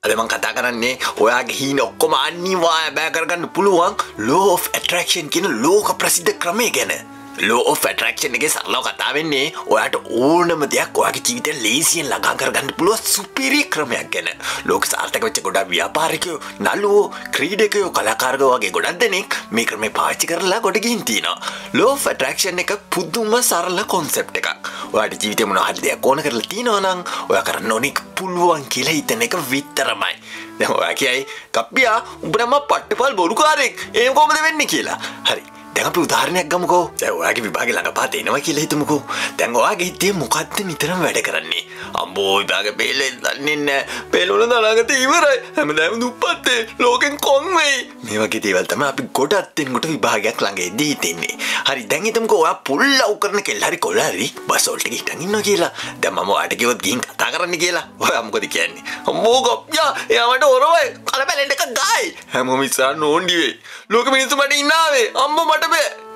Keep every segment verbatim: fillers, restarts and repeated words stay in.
අද මම කතා කරන්නේ ඔයාගේ හීන ඔක්කොම අනිවාර්ය බෑ කරගන්න පුළුවන් law of attraction කියන ලෝක ප්‍රසිද්ධ ක්‍රමය ගැන. law of attraction එකේ සරලව කතා වෙන්නේ ඔයාට ඕනම දෙයක් ඔයාගේ ජීවිතේ ලේසියෙන් ළඟා කරගන්න පුළුවන් සුපිරි ක්‍රමයක් ගැන. ලෝක සාර්ථක වෙච්ච ගොඩක් ව්‍යාපාරිකයෝ, නළුවෝ, ක්‍රීඩකයෝ, කලාකාරයෝ වගේ ගොඩක් දෙනෙක් මේ ක්‍රමය පාවිච්චි කරලා ගොඩ ගිහින් තිනවා. law of attraction එක පුදුම සරල concept එකක්. ඔයාට ජීවිතේ මොනවා හරි දෙයක් ඕන කරලා තිනවා නම් ඔයා කරන්න ඕනේ පුළුවන් කියලා හිතන එක විතරමයි. දැන් ඔයා කියයි කප්පියා උඹ නම් පට්ටපල් බොරුකාරයෙක්. එහෙම කොහොමද වෙන්නේ කියලා. හරි. දැන් අපි උදාහරණයක් ගමුකෝ. දැන් ඔයාගේ විභාගේ ළඟපාත එනවා කියලා හිතමුකෝ. දැන් ඔයාගේ හිතේ මොකද්ද නිතරම වැඩ කරන්නේ? අම්බෝ විභාගේ පෙළේ දන්නේ නැහැ. පෙළුණ දාලාගත ඉවරයි. හැමදාම දුප්පත්තේ ලෝකෙන් කොන් වෙයි. මේ වගේ දේවල් තමයි අපි ගොඩක් දෙනකොට විභාගයක් ළඟ එද්දී හිතෙන්නේ. හරි දැන් හිතමුකෝ ඔයා පුල්ලව් කරන කෙල්ල හරි කොල්ල හරි බස් වලට ගිහින් ඉන්නවා කියලා. දැන් මම ඔයාට කිව්වොත් ගිහින් කතා කරන්න කියලා. ඔයා මොකද කියන්නේ? අම්බෝ ගොප්පියා එයා මට ඔරවයි. කලබලෙන් එක ගායි. හැමෝම ඉස්සරහ නෝන්ඩි වෙයි. ලෝක මිනිස්සු මට ඉන්නාවේ. අම්බෝ මට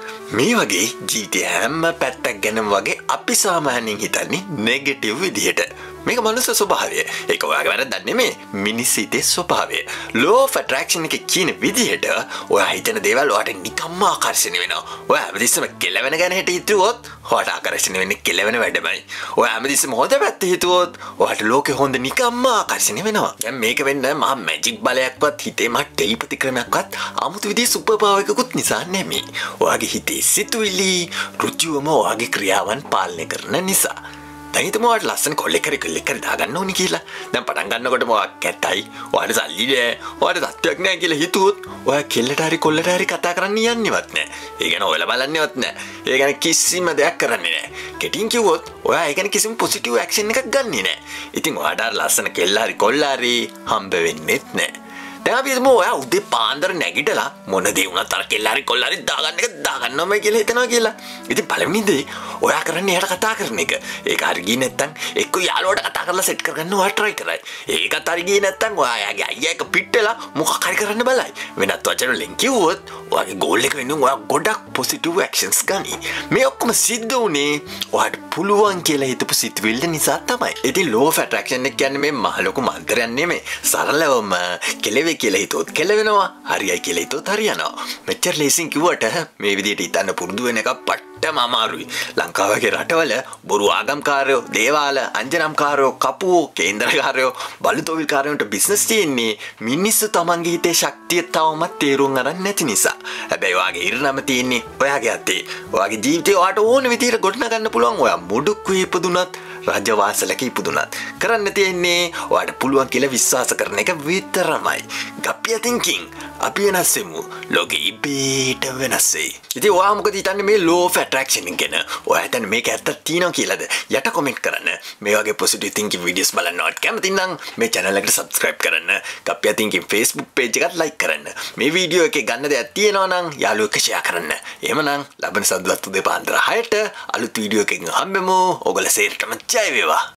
මේ වගේ ජීවිතය හැම පැත්තක් ගැනම වගේ අපි සාමාන්‍යයෙන් හිතන්නේ නෙගටිව් විදිහට. මේක මනුස්ස ස්වභාවය. ඒක ඔයාගේ වැරද්දක් නෙමෙයි. මිනිස් හිතේ ස්වභාවය. law of attraction එකේ කියන විදිහට ඔයා හිතන දේවල් ඔයාට නිකම්ම ආකර්ෂණය වෙනවා. ඔයා හැමතිස්සෙම කෙලවෙන ගැන හිතුවොත් ඔයාට ආකර්ෂණය වෙන්නේ කෙලවෙන වැඩමයි. ඔයා හැමතිස්සෙම හොඳ පැත්ත හිතුවොත් ඔයාට ලෝකෙ හොඳ නිකම්ම ආකර්ෂණය වෙනවා. දැන් මේක වෙන්න මහා මැජික් බලයක්වත් හිතේ මා ටෙලිපති ක්‍රමයක්වත් 아무තු විදිහේ සුපර් පවර් එකකුත් නිසා නෙමෙයි. ඔයාගේ හිතේ සිතුවිලි ඍජුවම ඔයාගේ ක්‍රියාවන් පාලනය කරන නිසා. දැන් හිතමු ඔයාට ලස්සන කොල්ලෙක් හරි කෙල්ලෙක් හරි දාගන්න ඕනි කියලා. දැන් පටන් ගන්නකොටම ඔයා කැතයි, ඔයාට සල්ලි නෑ, ඔයාට තත්ත්වයක් නෑ කියලා හිතුවොත් ඔයා කෙල්ලට හරි කොල්ලට හරි කතා කරන්න යන්නේවත් නෑ. ඒ ගැන ඔයාලා බලන්නේවත් නෑ. ඒ ගැන කිසිම දෙයක් කරන්නේ නෑ. කෙටින් කිව්වොත් ඔයා ඒ ගැන කිසිම පොසිටිව් ඇක්ෂන් එකක් ගන්නෙ නෑ. ඉතින් ඔයාට අර ලස්සන කෙල්ල හරි කොල්ල හරි හම්බ වෙන්නෙත් නෑ. දැන් අපි හිතමු ඔයා උදේ පාන්දර නැගිටලා මොන දේ වුණත් අර කෙල්ල හරි කොල්ල හරි දාගන්න එක දාගන්නවමයි කියලා හිතනවා කියලා. ඉතින් පළවෙනි දේ ඔයා කරන්නේ එයාට කතා කරන එක. ඒක හරි ගියේ නැත්තම් එක්ක යාළුවට කතා කරලා සෙට් කරගන්න ඔයා try කරයි. ඒකත් හරි ගියේ නැත්තම් ඔයා යාගේ අයියා එක පිට්ටලා මොකක් හරි කරන්න බලයි. වෙනත් වචන වලින් කිව්වොත් ඔයාගේ ගෝල් එක වෙනුවෙන් ඔයා ගොඩක් positive actions ගනි. මේ ඔක්කොම සිද්ධ වුණේ ඔයාට පුළුවන් කියලා හිතපු සිතුවිල්ල නිසා තමයි. ඉතින් law of attraction එක කියන්නේ මේ මහ ලොකු මන්ත්‍රයක් නෙමෙයි. සරලවම කෙලෙවේ කියලා හිතුවොත් කෙලවෙනවා, හරියයි කියලා හිතුවොත් හරියනවා. මෙච්චර ලේසියෙන් කිව්වට මේ විදිහට හිතන්න පුරුදු වෙන එක පට්ටම අමාරුයි. ලංකාව වගේ රටවල බොරු ආගම්කාරයෝ, දේවාල, අංජනම්කාරයෝ, කපුවෝ, කේන්දරකාරයෝ, බලතෝවිල්කාරයන්ට බිස්නස් තියෙන්නේ මිනිස්සු තමන්ගේ හිතේ ශක්තිය තවමත් තේරුම් අරන් නැති නිසා. හැබැයි ඔයාගේ ඉරණම තියෙන්නේ ඔයාගේ අතේ. ඔයාගේ ජීවිතේ ඔයාට ඕන විදිහට ගොඩනගන්න පුළුවන්. ඔයා මුඩුක්කුවේ ඉපදුනත් රජවාසලක ඉපදුනත් කරන්න තියෙන්නේ ඔයාට පුළුවන් කියලා විශ්වාස කරන එක විතරමයි. ගප්පිය thinking. අපි වෙනස් වෙමු. ලෝකෙ ඉබේට වෙනස් වෙයි. ඉතින් ඔයා මොකද හිතන්නේ මේ law of attraction ගැන? ඔයා හිතන්නේ මේක ඇත්තක් තියෙනවා කියලාද? යට කමෙන්ට් කරන්න. මේ වගේ positive thinking videos බලන්නවත් කැමති නම් මේ channel එකට subscribe කරන්න. ගප්පිය thinking Facebook page එකත් like කරන්න. මේ වීඩියෝ එකේ ගන්න දෙයක් තියෙනවා නම් යාළුවෙක් share කරන්න. එහෙමනම් ලබන සඳුදාත් උදේ පාන්දර හයට අලුත් වීඩියෝ එකකින් හම්බෙමු. ඔයගොල්ලෝ සේරටම ජය වේවා.